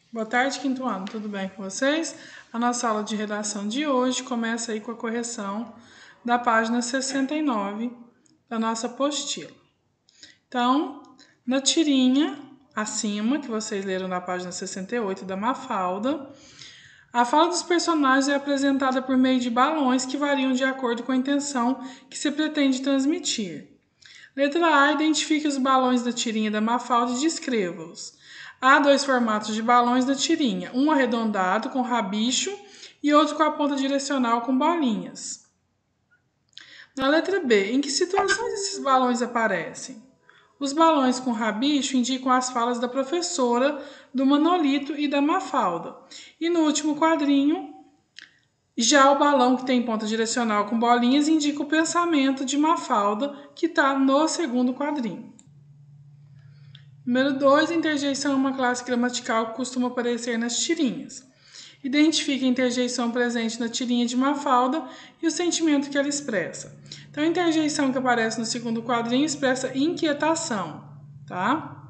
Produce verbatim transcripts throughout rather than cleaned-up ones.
Boa tarde, quinto ano, tudo bem com vocês? A nossa aula de redação de hoje começa aí com a correção da página sessenta e nove da nossa apostila. Então, na tirinha acima, que vocês leram na página sessenta e oito da Mafalda, a fala dos personagens é apresentada por meio de balões que variam de acordo com a intenção que se pretende transmitir. Letra A, identifique os balões da tirinha da Mafalda e descreva-os. Há dois formatos de balões da tirinha, um arredondado com rabicho e outro com a ponta direcional com bolinhas. Na letra B, em que situações esses balões aparecem? Os balões com rabicho indicam as falas da professora, do Manolito e da Mafalda. E no último quadrinho, já o balão que tem ponta direcional com bolinhas indica o pensamento de Mafalda, que está no segundo quadrinho. Número dois, interjeição é uma classe gramatical que costuma aparecer nas tirinhas. Identifique a interjeição presente na tirinha de Mafalda e o sentimento que ela expressa. Então, a interjeição que aparece no segundo quadrinho expressa inquietação, tá?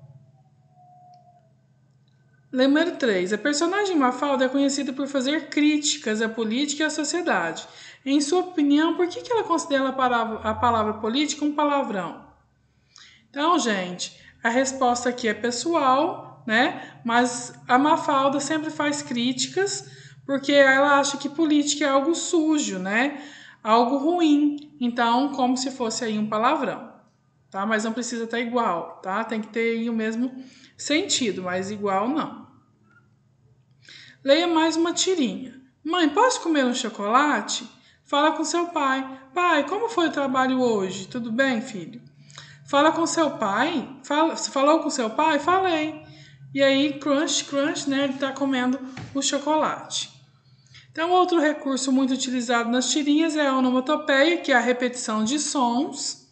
Número três. A personagem Mafalda é conhecida por fazer críticas à política e à sociedade. Em sua opinião, por que ela considera a palavra, a palavra política um palavrão? Então, gente, a resposta aqui é pessoal, né? Mas a Mafalda sempre faz críticas porque ela acha que política é algo sujo, né? Algo ruim. Então, como se fosse aí um palavrão, tá? Mas não precisa estar igual, tá? Tem que ter aí o mesmo sentido, mas igual não. Leia mais uma tirinha. Mãe, posso comer um chocolate? Fala com seu pai. Pai, como foi o trabalho hoje? Tudo bem, filho? Fala com seu pai. Fala, você falou com seu pai? Falei. E aí, crunch, crunch, né? Ele está comendo o chocolate. Então, outro recurso muito utilizado nas tirinhas é a onomatopeia, que é a repetição de sons,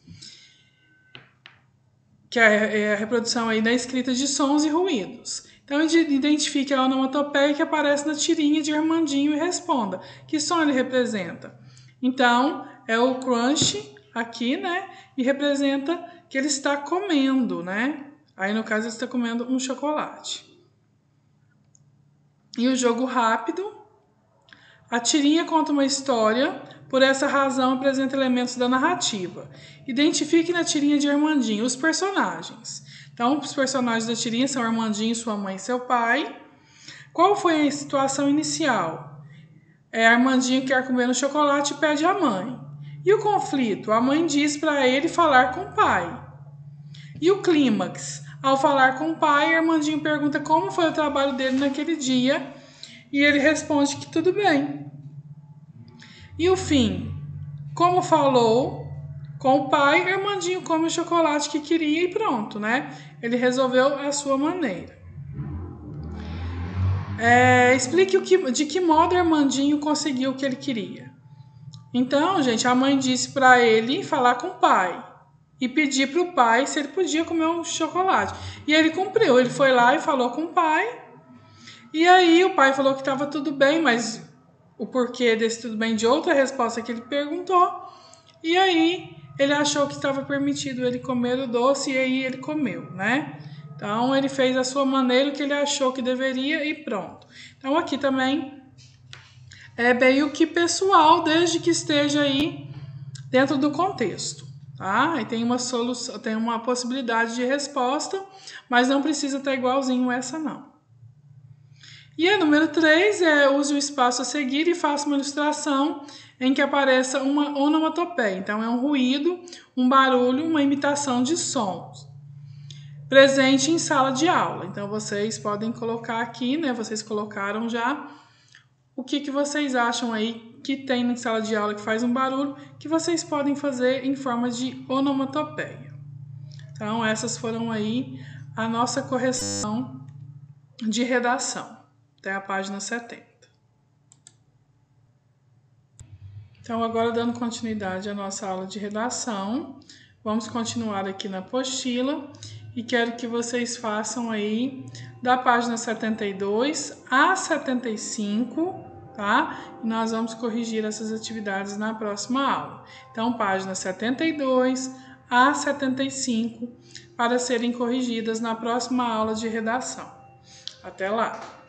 que é a reprodução aí da escrita de sons e ruídos. Então, identifique a onomatopeia que aparece na tirinha de Armandinho e responda. Que som ele representa? Então, é o crunch aqui, né? E representa que ele está comendo, né? Aí, no caso, ele está comendo um chocolate. E o jogo rápido. A tirinha conta uma história, por essa razão apresenta elementos da narrativa. Identifique na tirinha de Armandinho os personagens. Então, os personagens da tirinha são Armandinho, sua mãe e seu pai. Qual foi a situação inicial? É, Armandinho quer comer um chocolate e pede à mãe. E o conflito? A mãe diz para ele falar com o pai. E o clímax? Ao falar com o pai, Armandinho pergunta como foi o trabalho dele naquele dia e ele responde que tudo bem. E o fim? Como falou com o pai, Armandinho come o chocolate que queria e pronto, né? Ele resolveu a sua maneira. É, explique o que, de que modo Armandinho conseguiu o que ele queria. Então, gente, a mãe disse para ele falar com o pai e pedir para o pai se ele podia comer um chocolate. E ele cumpriu, ele foi lá e falou com o pai. E aí o pai falou que estava tudo bem, mas o porquê desse tudo bem de outra resposta que ele perguntou. E aí ele achou que estava permitido ele comer o doce e aí ele comeu, né? Então ele fez a sua maneira que ele achou que deveria e pronto. Então aqui também é meio que pessoal, desde que esteja aí dentro do contexto, tá? E tem uma solução, tem uma possibilidade de resposta, mas não precisa estar igualzinho essa não. E a número três é use o espaço a seguir e faça uma ilustração em que apareça uma onomatopeia. Então, é um ruído, um barulho, uma imitação de sons. Presente em sala de aula. Então, vocês podem colocar aqui, né? Vocês colocaram já o que, que vocês acham aí que tem em sala de aula que faz um barulho, que vocês podem fazer em forma de onomatopeia. Então, essas foram aí a nossa correção de redação. Até a página setenta. Então, agora dando continuidade à nossa aula de redação, vamos continuar aqui na apostila e quero que vocês façam aí da página setenta e dois a setenta e cinco, tá? E nós vamos corrigir essas atividades na próxima aula. Então, página setenta e dois a setenta e cinco para serem corrigidas na próxima aula de redação. Até lá!